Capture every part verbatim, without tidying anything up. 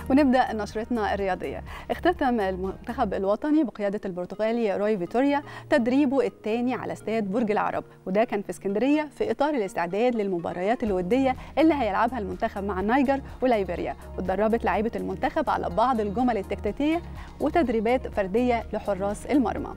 ونبدأ نشرتنا الرياضية. اختتم المنتخب الوطني بقيادة البرتغالي روي فيتوريا تدريبه الثاني على استاد برج العرب، وده كان في اسكندرية في إطار الاستعداد للمباريات الودية اللي هيلعبها المنتخب مع النيجر وليبيريا. واتدربت لاعيبة المنتخب على بعض الجمل التكتيكية وتدريبات فردية لحراس المرمى.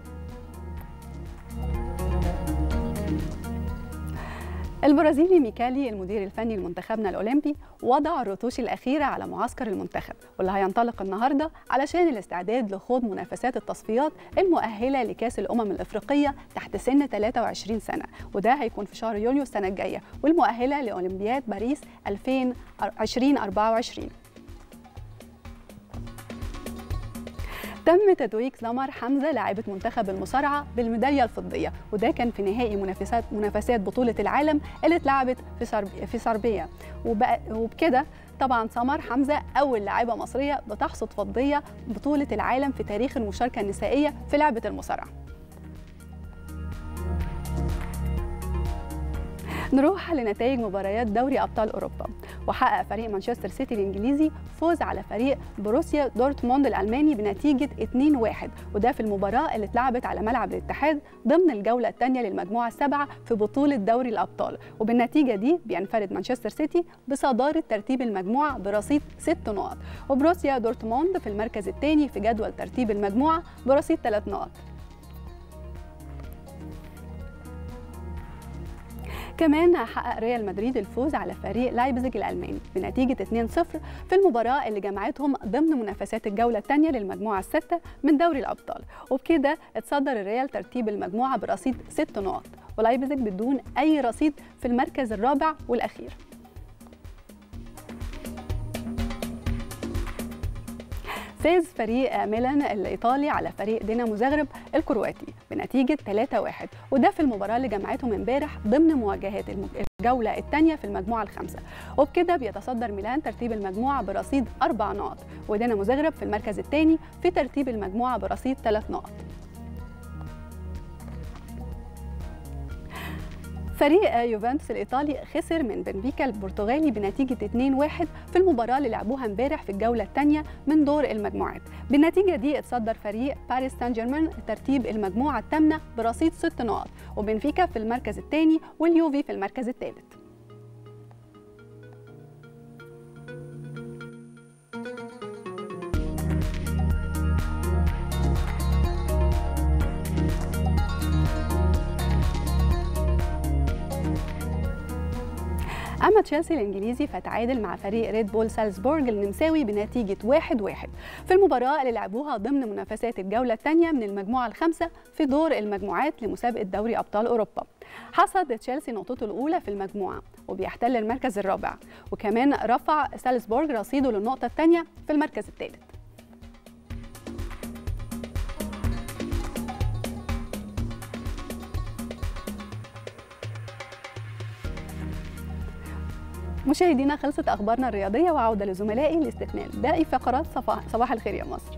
البرازيلي ميكالي المدير الفني لمنتخبنا الأولمبي وضع الرتوش الأخيرة على معسكر المنتخب، واللي هينطلق النهارده علشان الاستعداد لخوض منافسات التصفيات المؤهلة لكأس الأمم الأفريقية تحت سن ثلاثة وعشرين سنة، وده هيكون في شهر يوليو السنة الجاية، والمؤهلة لأولمبياد باريس ألفين وأربعة وعشرين. تم تتويج سمر حمزة لاعبة منتخب المصارعة بالميدالية الفضية، وده كان في نهائي منافسات منافسات بطولة العالم اللي اتلعبت في صرب... في صربيا، وبكده طبعا سمر حمزة أول لاعبة مصرية بتحصد فضية بطولة العالم في تاريخ المشاركة النسائية في لعبة المصارعة. نروح لنتائج مباريات دوري أبطال أوروبا. وحقق فريق مانشستر سيتي الإنجليزي فوز على فريق بروسيا دورتموند الألماني بنتيجة اثنين واحد، وده في المباراة اللي اتلعبت على ملعب الاتحاد ضمن الجولة الثانية للمجموعة السابعة في بطولة دوري الأبطال. وبالنتيجة دي بينفرد مانشستر سيتي بصدارة ترتيب المجموعة برصيد ست نقط، وبروسيا دورتموند في المركز الثاني في جدول ترتيب المجموعة برصيد ثلاث نقط. كمان حقق ريال مدريد الفوز على فريق لايبزيج الألماني بنتيجة اثنين صفر في المباراة اللي جمعتهم ضمن منافسات الجولة الثانية للمجموعة الستة من دوري الأبطال، وبكده اتصدر الريال ترتيب المجموعة برصيد ست نقط، ولايبزيج بدون أي رصيد في المركز الرابع والأخير. فاز فريق ميلان الإيطالي على فريق دينامو زغرب الكرواتي بنتيجة ثلاثة واحد، وده في المباراة اللي جمعتهم امبارح ضمن مواجهات الجولة الثانية في المجموعة الخامسة، وبكده بيتصدر ميلان ترتيب المجموعة برصيد أربع نقط، ودينامو زغرب في المركز الثاني في ترتيب المجموعة برصيد ثلاث نقط. فريق يوفنتوس الإيطالي خسر من بنفيكا البرتغالي بنتيجة اثنين واحد في المباراة اللي لعبوها امبارح في الجولة الثانية من دور المجموعات. بالنتيجة دي اتصدر فريق باريس سان جيرمان ترتيب المجموعة الثامنة برصيد ست نقط، وبنفيكا في المركز الثاني واليوفي في المركز الثالث. أما تشيلسي الإنجليزي فتعادل مع فريق ريد بول سالزبورغ النمساوي بنتيجة واحد واحد في المباراة اللي لعبوها ضمن منافسات الجولة الثانية من المجموعة الخامسة في دور المجموعات لمسابقة دوري أبطال أوروبا. حصد تشيلسي نقطته الأولى في المجموعة وبيحتل المركز الرابع، وكمان رفع سالزبورغ رصيده للنقطة الثانية في المركز الثالث. مشاهدينا، خلصت أخبارنا الرياضية، وعودة لزملائي لاستكمال باقي فقرات صباح الخير يا مصر.